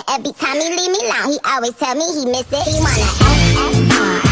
Every time he leave me alone, he always tell me he miss it. He wanna